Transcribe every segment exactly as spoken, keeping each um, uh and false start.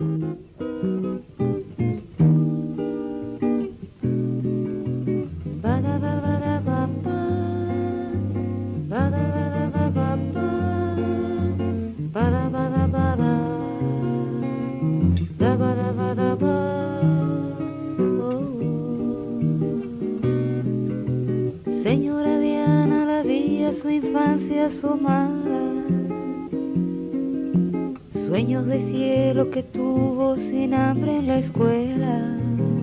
Señora Diana, la vi a su infancia asomada, sueños de cielo que tuvo sin hambre en la escuela,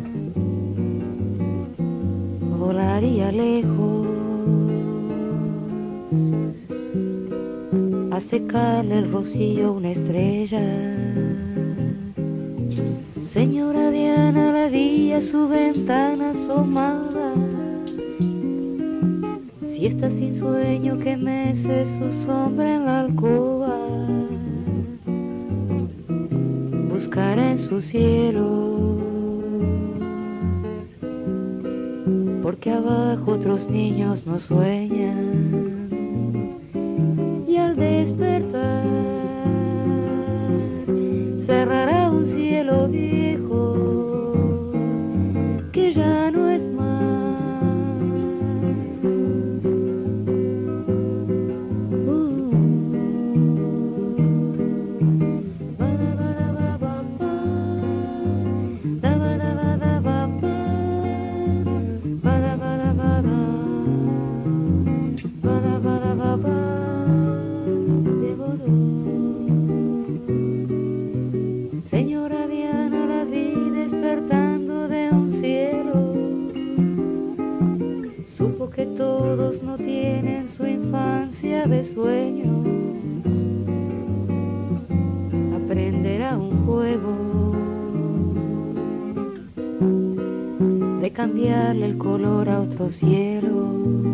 volaría lejos a secarle el rocío una estrella. Señora Diana, la vi a su ventana asomada, y está sin sueño que mece su sombra en la alcoba, buscará en su cielo, porque abajo otros niños no sueñan, y al despertar cerrará un cielo viejo que ya no es más. Señora Diana, la vi despertando de un cielo, supo que todos no tienen su infancia de sueños, aprenderá un juego de cambiarle el color a otro cielo.